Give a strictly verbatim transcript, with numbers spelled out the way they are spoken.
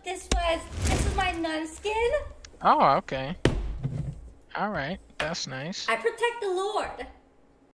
this was this was my nun skin. Oh, okay. All right, that's nice. I protect the Lord.